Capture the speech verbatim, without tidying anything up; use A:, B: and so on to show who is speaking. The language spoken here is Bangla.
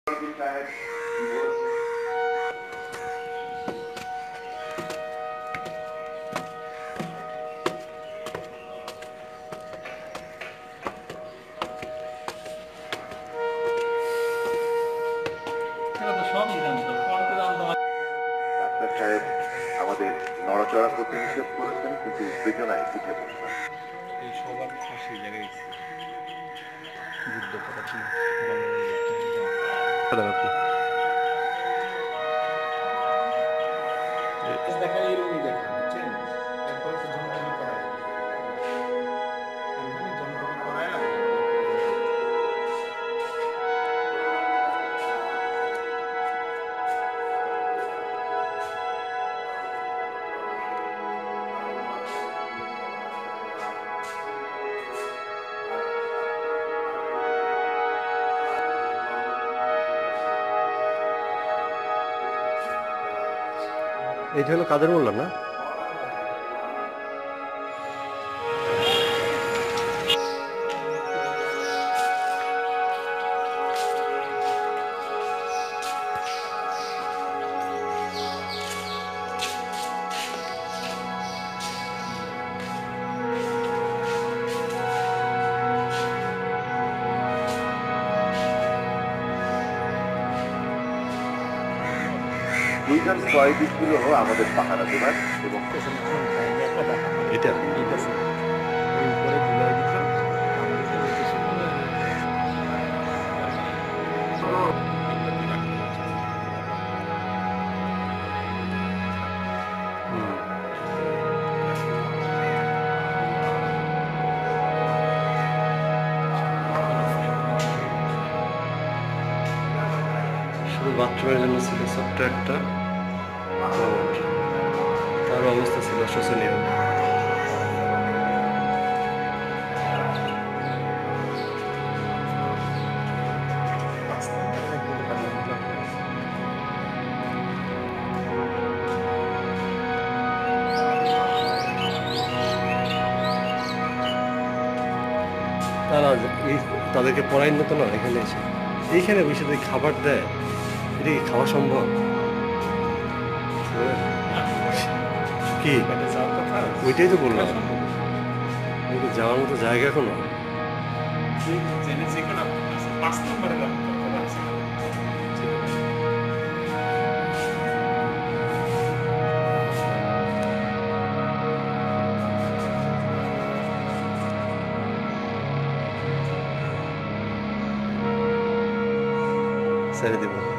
A: ডাক্তার সাহেব আমাদের নড়াচড়া করতে নিষেধ করেছেন, কিন্তু উত্তেজনায় উঠে বসবেন।
B: এই সবার ফাঁসি জায়গায় যুদ্ধ করার জন্য দেখা এরকমই দেখা বুঝছেন। এরপরে তো জনগণই করায় জনগণই করায়
C: এটা হলো কাদের মোল্লা না?
A: দুইজন কয়েদি ছিল আমাদের পাহারা দেবার, এবং
C: এটা শুধু বাথরুমের জন্য ছিল ছোট্ট একটা, তার অবস্থা ছিল শোচনীয়। তারা এই তাদেরকে পড়াই মতো না, এখানে এসে এইখানে বসে যদি খাবার দেয়, এটা কি খাওয়া সম্ভব? কি ওইটাই তো বললাম, যাওয়ার মতো জায়গা কোনো। ছেড়ে দেবো।